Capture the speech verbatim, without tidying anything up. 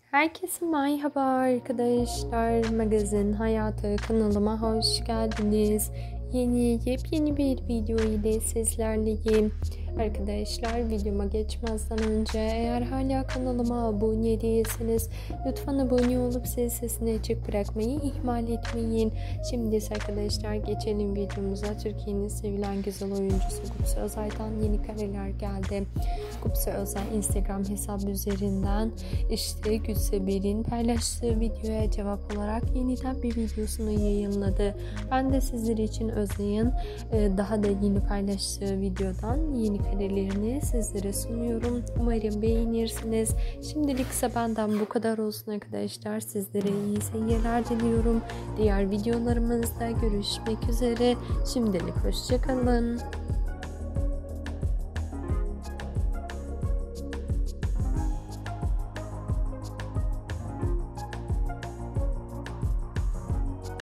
Herkese merhaba arkadaşlar. Magazin Hayatı kanalıma hoş geldiniz. Yeni yepyeni bir video ile sizlerleyim. Arkadaşlar, videoma geçmezden önce eğer hala kanalıma abone değilseniz lütfen abone olup zil sesini açık bırakmayı ihmal etmeyin. Şimdi ise arkadaşlar geçelim videomuza. Türkiye'nin sevilen güzel oyuncusu Gupse Özay'dan yeni kareler geldi. Gupse Özay Instagram hesabı üzerinden işte Gülseber'in paylaştığı videoya cevap olarak yeniden bir videosunu yayınladı. Ben de sizler için Özay'ın daha da yeni paylaştığı videodan yeni karelerini sizlere sunuyorum. Umarım beğenirsiniz. Şimdilik ise benden bu kadar olsun arkadaşlar. Sizlere iyi seyirler diliyorum. Diğer videolarımızda görüşmek üzere. Şimdilik hoşça kalın.